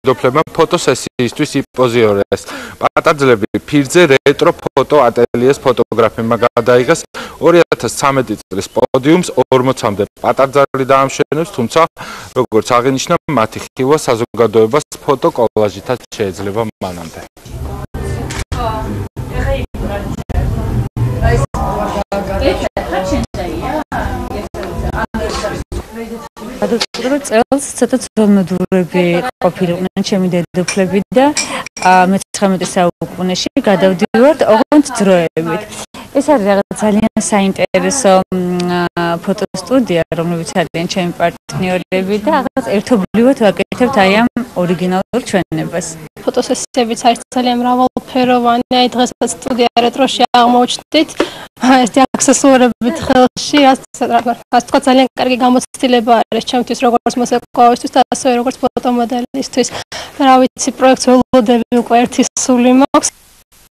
მშვიდობლებმა ფოტოსესიისთვის იპოზიორეს. პატარძლები ფირზე რეტრო ფოტო ატელიეს ფოტოგრაფებმა გადაიღეს 2013 წლის პოდიუმს 40-მდე პატარძალი დაამშვენებს, თუმცა როგორც აღინიშნა, მათი ხილვა საზოგადოებას ფოტო კოლაჟითაც შეეძლება მანამდე. გადავწყვეტ წელს ცოტა ძველმედურები ყოფილიყვნენ ჩემი დედოფლები და მე-19 საუკუნეში გადავდივართ ოღონდ დროებით. ეს არის რაღაც ძალიან საინტერესო ფოტოსტუდია, რომლებიც არიან ჩემი პარტნიორები და რაღაც ერთობლივად ვაკეთებთ აი ამ ორიგინალურ ჩვენებას. ფოტოსესიებიც არის ძალიან მრავალფეროვანი, აი დღესაც სტუდია რეტროში აღმოჩნდით. ეს აქსესუარებით ხელში, ასე თქვა ძალიან კარგი გამოცდილება არის ჩემთვის როგორც მოსაკვავისთვის და ასევე როგორც ფოტომოდელისთვის. რა ვიცი, პროექტს ველოდები უკვე ერთი სული მაქვს.